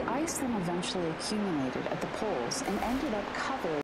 The ice then eventually accumulated at the poles and ended up covered